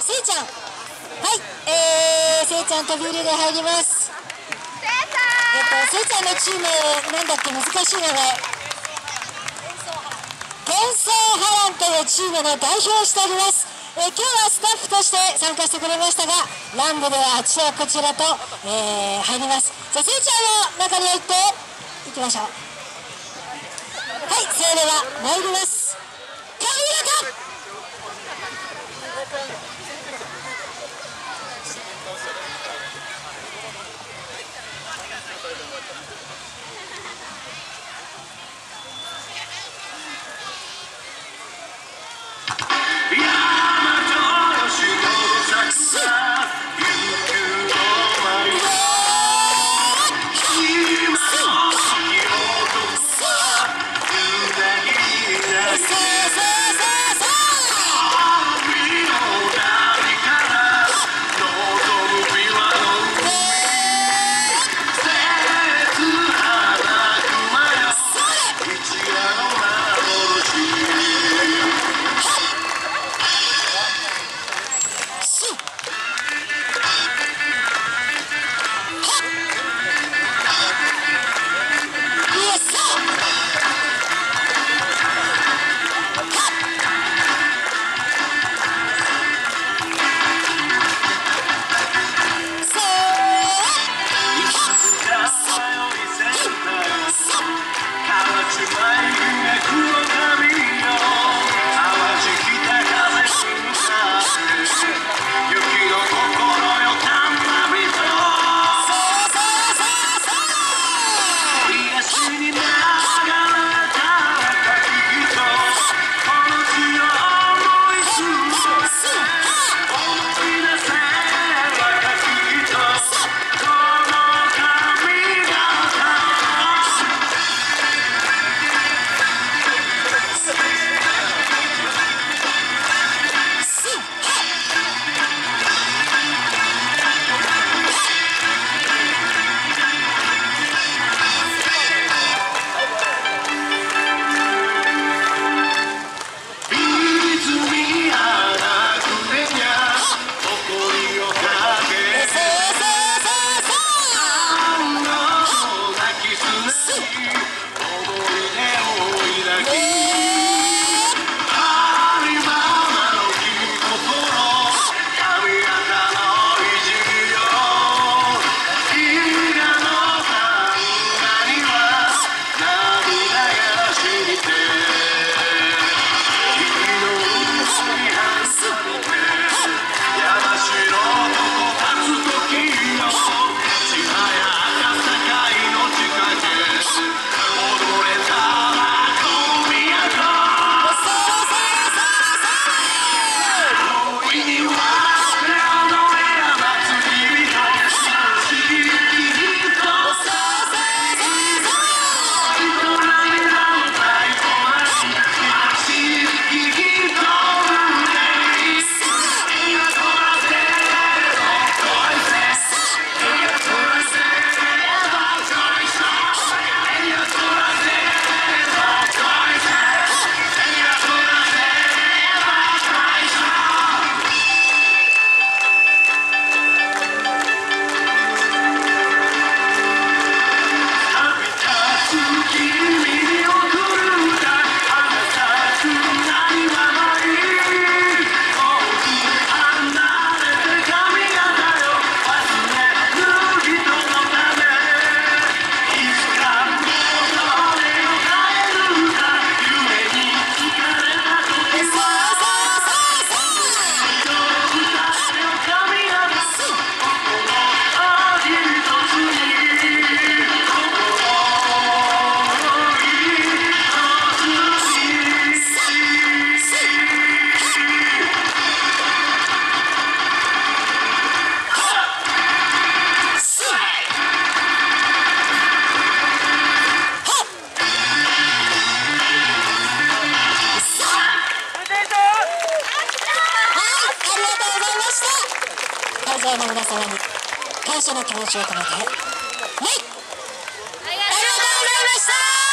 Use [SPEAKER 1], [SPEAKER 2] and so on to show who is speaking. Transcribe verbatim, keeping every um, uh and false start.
[SPEAKER 1] せいちゃん、はい、えー、せいちゃん飛び入りで入ります。えっとせいちゃんのチームなんだっけ、難しい名前、幻想波乱というチームの代表をしております。えー、今日はスタッフとして参加してくれましたが、乱舞ではあちらこちらと、えー、入ります。じゃあせいちゃんの中に入っていきましょう。はい、それでは参ります。神谷か会場の皆様に感謝の気持ちを込めて、はい、ありがとうございました。